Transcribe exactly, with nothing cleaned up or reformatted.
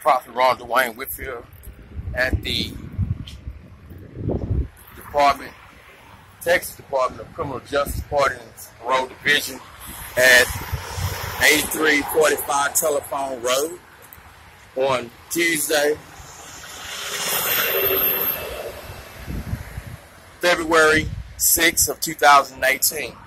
Prophet Ron Dwayne Whitfield at the Department, Texas Department of Criminal Justice Pardons Road Division at eighty-three forty-five Telephone Road on Tuesday, February sixth of two thousand eighteen.